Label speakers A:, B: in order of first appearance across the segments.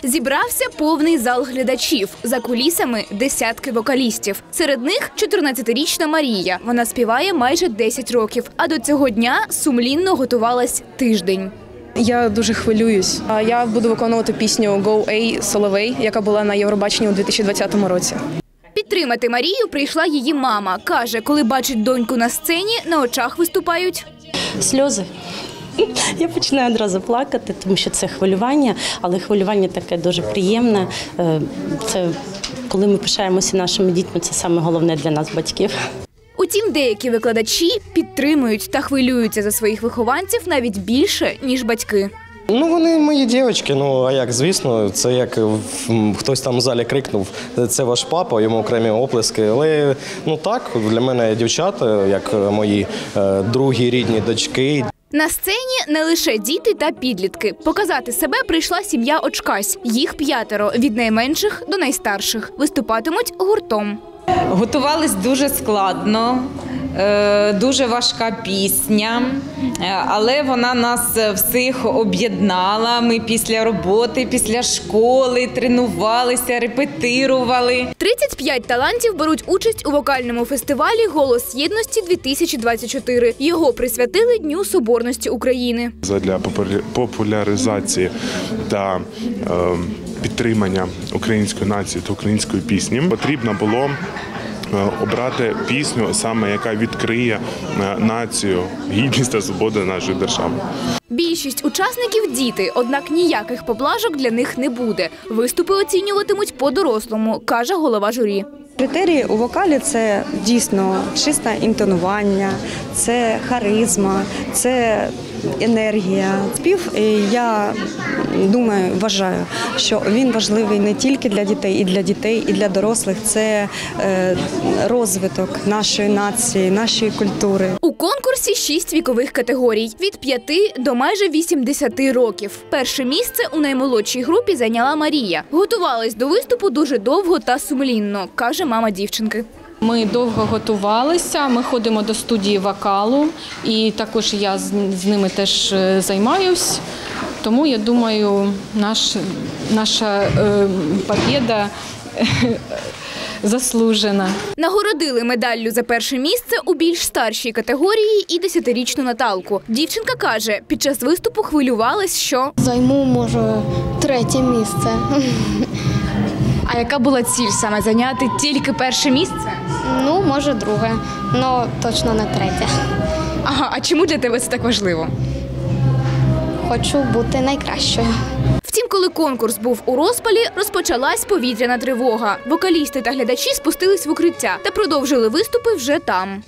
A: Зібрався повний зал глядачів. За кулісами десятки вокалістів. Серед них 14-річна Марія. Вона співає майже 10 років. А до цього дня сумлінно готувалась тиждень.
B: Я дуже хвилююсь. Я буду виконувати пісню «Go A» Соловей, яка була на Євробаченні у 2020 році.
A: Підтримати Марію прийшла її мама. Каже, коли бачить доньку на сцені, на очах виступають
C: сльози. Я починаю одразу плакати, тому що це хвилювання, але хвилювання таке дуже приємне. Це коли ми пишаємося нашими дітьми, це саме головне для нас, батьків.
A: Утім, деякі викладачі підтримують та хвилюються за своїх вихованців навіть більше, ніж батьки.
D: Вони мої дівчатки, а як, звісно, це як хтось там в залі крикнув, це ваш папа, йому окремі оплески. Але, так, для мене дівчата, як мої другі рідні дочки.
A: На сцені не лише діти та підлітки. Показати себе прийшла сім'я Очкась. Їх 5, від найменших до найстарших. Виступатимуть гуртом.
E: Готувались дуже складно, дуже важка пісня, але вона нас всіх об'єднала. Ми після роботи, після школи тренувалися, репетирували. 35 талантів беруть участь у вокальному фестивалі «Голос єдності-2024». Його присвятили Дню Соборності України.
F: Для популяризації та підтримання української нації та української пісні потрібно було обрати пісню, саме яка відкриє націю, гідність та свободу нашої держави.
A: Більшість учасників – діти, однак ніяких поблажок для них не буде. Виступи оцінюватимуть по-дорослому, каже голова журі.
G: Критерії у вокалі – це дійсно чисте інтонування, це харизма, це енергія. Спів, я думаю, вважаю, що він важливий не тільки для дітей, і для дорослих. Це розвиток нашої нації, нашої культури.
A: У конкурсі 6 вікових категорій – від 5 до майже 80 років. Перше місце у наймолодшій групі зайняла Марія. Готувалась до виступу дуже довго та сумлінно, каже мама дівчинки.
B: Ми довго готувалися, ми ходимо до студії вокалу, і також я з ними теж займаюсь. Тому, я думаю, наша побєда заслужена.
A: Нагородили медаллю за перше місце у більш старшій категорії і 10-річну Наталку. Дівчинка каже, під час виступу хвилювалась, що
H: займу, може, 3-е місце.
A: А яка була ціль саме, зайняти тільки перше місце?
H: Може, 2-е, але точно не 3-е.
A: Ага, а чому для тебе це так важливо?
H: Хочу бути найкращою.
A: Втім, коли конкурс був у розпалі, розпочалась повітряна тривога. Вокалісти та глядачі спустились в укриття та продовжили виступи вже там.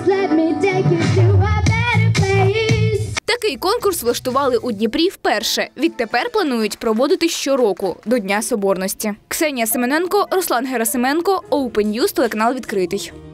A: Такий конкурс влаштували у Дніпрі вперше. Відтепер планують проводити щороку до Дня Соборності. Ксенія Семененко, Руслан Герасименко, Open News, телеканал «Відкритий».